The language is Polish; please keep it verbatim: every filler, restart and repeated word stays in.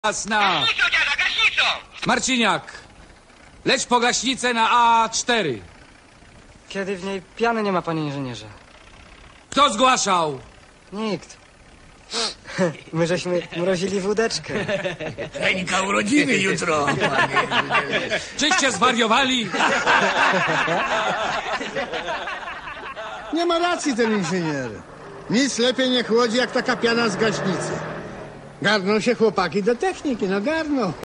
Jasna. Gaśnicą, dziada, gaśnicą! Marciniak, leć po gaśnicę na A cztery. Kiedy w niej piany nie ma, panie inżynierze? Kto zgłaszał? Nikt. My żeśmy mrozili wódeczkę. Feńka urodziny jutro. Czyście zwariowali? Nie ma racji ten inżynier. Nic lepiej nie chłodzi jak taka piana z gaśnicy. Garną się chłopaki do techniki, no garną.